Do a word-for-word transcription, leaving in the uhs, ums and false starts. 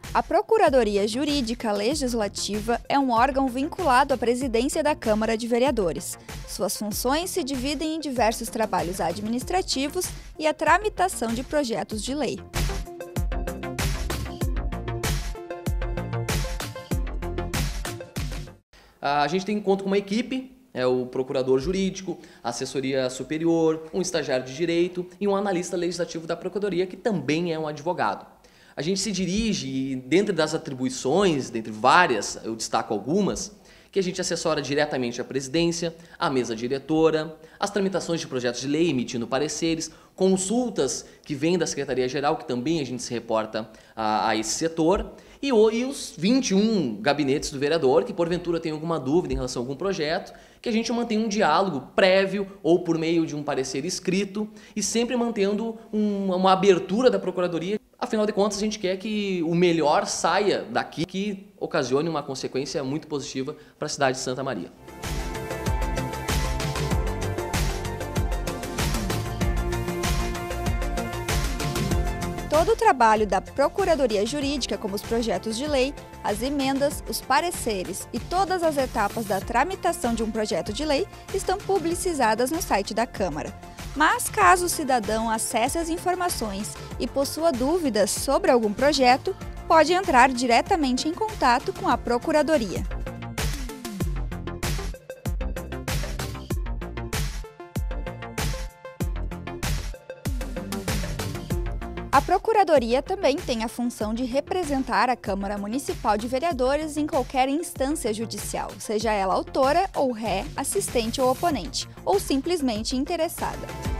A Procuradoria Jurídica Legislativa é um órgão vinculado à presidência da Câmara de Vereadores. Suas funções se dividem em diversos trabalhos administrativos e a tramitação de projetos de lei. A gente tem conta com uma equipe, é o procurador jurídico, assessoria superior, um estagiário de direito e um analista legislativo da Procuradoria, que também é um advogado. A gente se dirige, dentro das atribuições, dentre várias, eu destaco algumas, que a gente assessora diretamente a presidência, a mesa diretora, as tramitações de projetos de lei, emitindo pareceres, consultas que vêm da Secretaria-Geral, que também a gente se reporta a, a esse setor, e, o, e os vinte e um gabinetes do vereador, que porventura tem alguma dúvida em relação a algum projeto, que a gente mantém um diálogo prévio ou por meio de um parecer escrito e sempre mantendo um, uma abertura da Procuradoria. Afinal de contas, a gente quer que o melhor saia daqui, que ocasione uma consequência muito positiva para a cidade de Santa Maria. Todo o trabalho da Procuradoria Jurídica, como os projetos de lei, as emendas, os pareceres e todas as etapas da tramitação de um projeto de lei estão publicizadas no site da Câmara. Mas, caso o cidadão acesse as informações e possua dúvidas sobre algum projeto, pode entrar diretamente em contato com a Procuradoria. A Procuradoria também tem a função de representar a Câmara Municipal de Vereadores em qualquer instância judicial, seja ela autora ou ré, assistente ou oponente, ou simplesmente interessada.